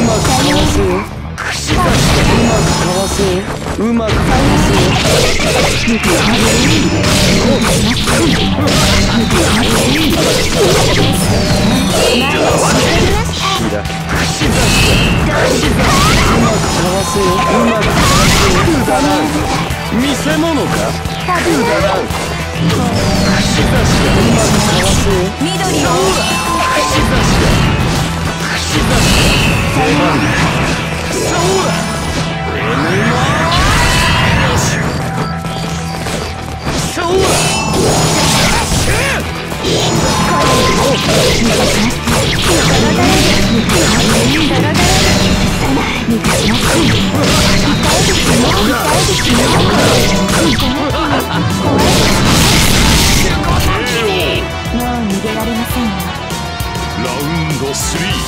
まくかわせよ。うまくかわせよ。見せ物か。 緑をもう逃げられませんよ。 ラウンド3。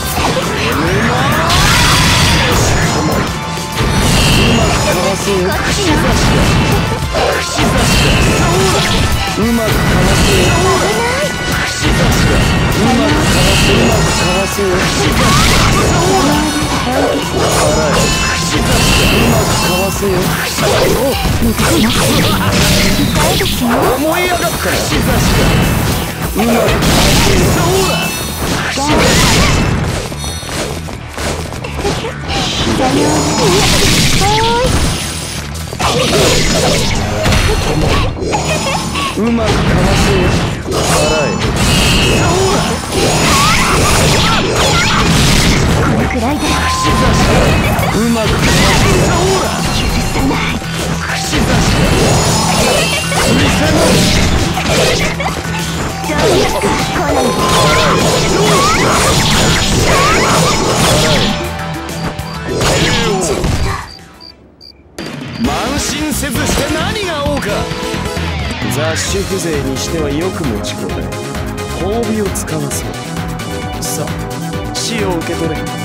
うまくかわせよ。思い上がったよ。うまくかわせよ。うまくかわせよ。洗え。 このくらいでうまくかわせよ。慢心せずして何が王か。雑種風情にしてはよく持ちこたえ、褒美を使わそう。さあ死を受け取れ。